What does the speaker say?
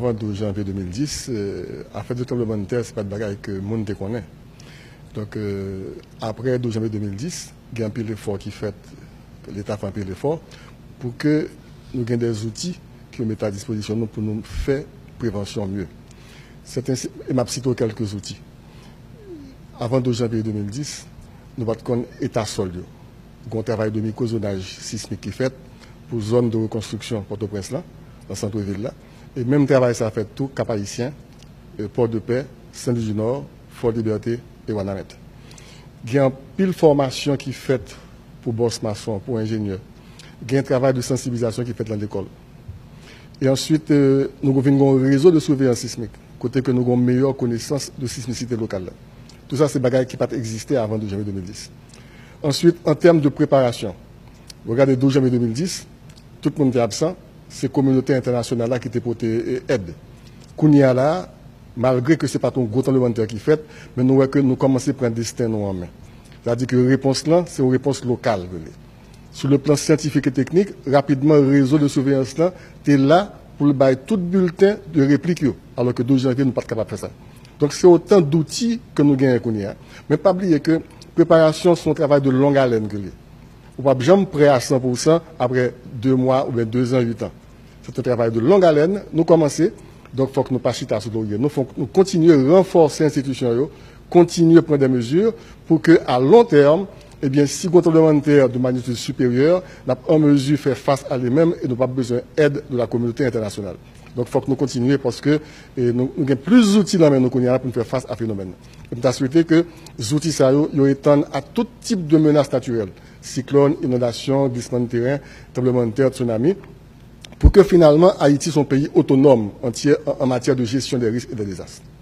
avant 12 janvier 2010, en fait, le tremblement de terre, ce n'est pas de bagaille que le monde connaît. Donc, après 12 janvier 2010, il y a un pile effort qui fait, l'État fait un pile effort pour que nous ayons des outils qui nous mettent à disposition pour nous faire prévention mieux. Et je cite quelques outils. Avant 12 janvier 2010, nous avons un état sol. Nous avons un travail de microzonage sismique qui est fait pour zone de reconstruction Port-au-Prince, dans le centre-ville. Là. Et même travail, ça a fait tout Cap-Haïtien, Port-de-Paix, Saint-Louis du Nord, Fort-Liberté et Wanamet. Il y a une pile formation qui est faite pour boss maçon, pour ingénieurs. Il y a un travail de sensibilisation qui est fait dans l'école. Et ensuite, nous avons un réseau de surveillance sismique, côté que nous avons une meilleure connaissance de sismicité locale. Là. Tout ça, c'est des choses qui n'ont pas existé avant 12 janvier 2010. Ensuite, en termes de préparation, regardez 12 janvier 2010, tout le monde était absent, c'est la communauté internationale là qui était portée aide. Kounia là, malgré que ce n'est pas un gros tremblement de terre qui fait, mais nous voyons que nous commençons à prendre des destins en main. C'est-à-dire que la réponse là, c'est une réponse locale. Sur le plan scientifique et technique, rapidement, le réseau de surveillance là, est là pour le bailler tout bulletin de réplique, alors que 12 janvier, nous ne sommes pas capables de faire ça. Donc c'est autant d'outils que nous gagnons. Mais pas oublier que la préparation, c'est un travail de longue haleine. On ne peut pas jamais prêt à 100% après 2 mois ou bien 2 ans, 8 ans. C'est un travail de longue haleine. Nous commençons, donc il faut que nous ne passions pas sur l'oreiller. Nous faut nous continuer à renforcer l'institution, continuer à prendre des mesures pour qu'à long terme, eh bien, si le tremblement de terre de magnitude supérieure, nous avons en mesure de faire face à lui-même et nous n'avons pas besoin d'aide de la communauté internationale. Donc il faut que nous continuions parce que nous avons plus d'outils dans nous pour faire face à ce phénomène. Et nous avons souhaité que les outils étendent à tout type de menaces naturelles, cyclones, inondations, glissements de terrain, tremblements de terre, tsunamis, pour que finalement Haïti soit un pays autonome entier en matière de gestion des risques et des désastres.